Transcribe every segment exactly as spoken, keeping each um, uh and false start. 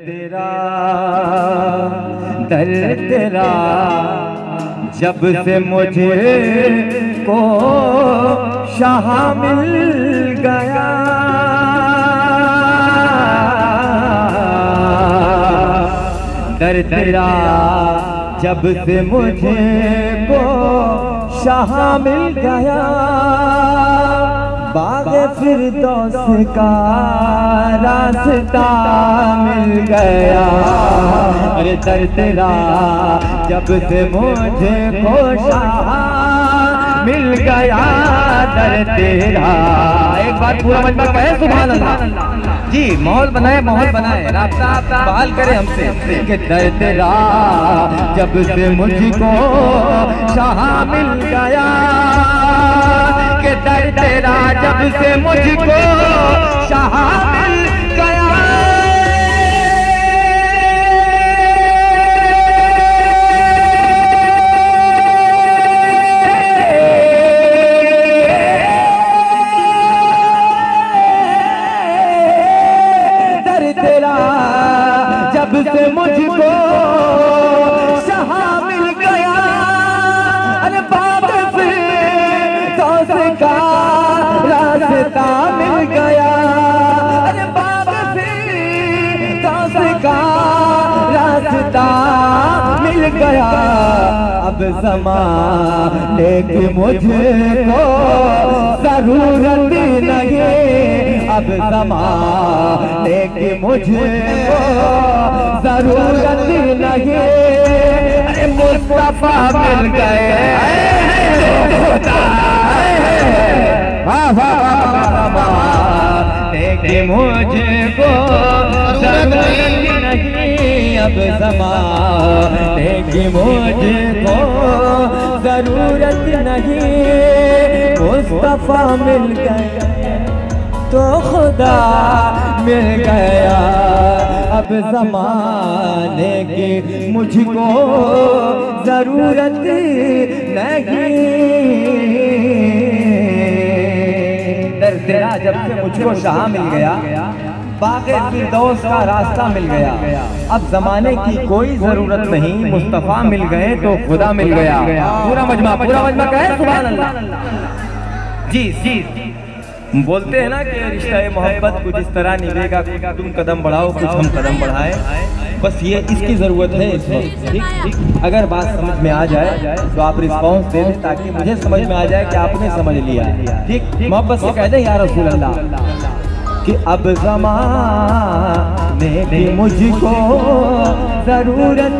तेरा दर्द तेरा जब से मुझे को शाह मिल गया, दर्द तेरा जब से मुझे को शाह मिल गया, बाग़े फिरदौस का रास्ता मिल गया। अरे दर्द तेरा जब से मुझे को शाह मिल गया, दर्द तेरा। एक बार पूरा मजमा कहे सुभान अल्लाह जी। माहौल बनाए माहौल बनाए राब्ता बहाल करे हमसे कि दर्द तेरा जब से मुझको शाह मिल गया, कि दर्द तेरा जब से मुझको शाह मिल गया। दर्द तेरा जब से मुझको शाह मिल गया, अरे बाग़े फिरदौस का रास्ता मिल गया, अरे बाग़े फिरदौस का रास्ता मिल गया। अब ज़माने की मुझको ज़रूरत नहीं, अब ज़माने की मुझको ज़रूरत नहीं, अरे मुस्तफ़ा मिल गए कि मुझको ज़रूरत नहीं, अब ज़माने की मुझको ज़रूरत नहीं, मुस्तफ़ा मिल गया तो खुदा मिल गया। अब ज़माने की मुझको ज़रूरत नहीं, दर्द तेरा जब से मुझको शाह मिल गया, बाग़े फिरदौस का रास्ता मिल गया, अब ज़माने की कोई ज़रूरत नहीं, मुस्तफ़ा मिल गए तो खुदा मिल गया। पूरा मजमा पूरा मजमा कहे सुभान अल्लाह जी। जी बोलते हैं ना कि रिश्ता मोहब्बत कुछ इस तरह निभेगा, तुम कदम बढ़ाओ कुछ हम कदम बढ़ाए, बस ये इसकी ज़रूरत है इस वक्त। ठीक, अगर बात समझ में आ जाए तो आप रिस्पॉन्स दे दें ताकि मुझे समझ में आ जाए कि आपने समझ लिया। ठीक, मोहब्बत से कह दें या रसूल अल्लाह कि अब ज़माने की मुझको ज़रूरत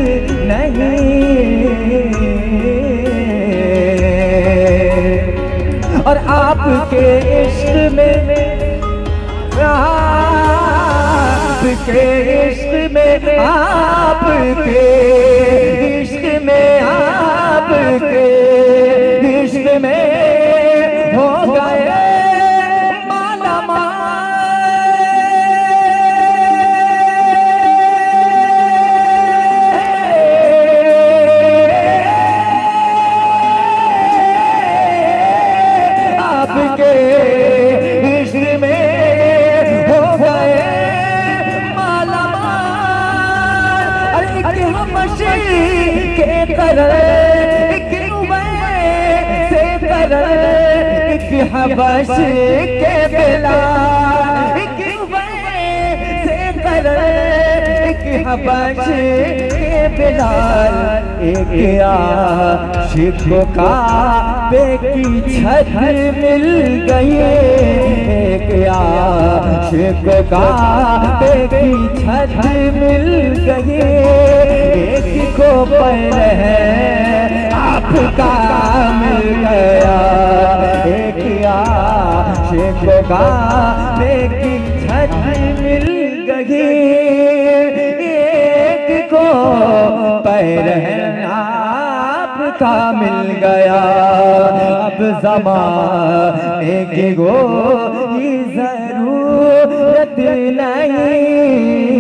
नहीं, और आपके इश्क में आपके इश्क में आपके इश्क में आपके इश्क में हो गए माला आपके इश्क में हो गए माला माल, अरे हमशी के तरह से तरह हबश के बिलाल से तरह हबश के बिलाल, एक आशिक का बेकी छत मिल गई, एक आशिक का बेकी छत मिल गई, एक को पैर है आपका मिल गया, एक आशिक का बेकी छत मिल गई, एक को पैर है आपका मिल गया। अब ज़माने की कोई ज़रूरत नहीं,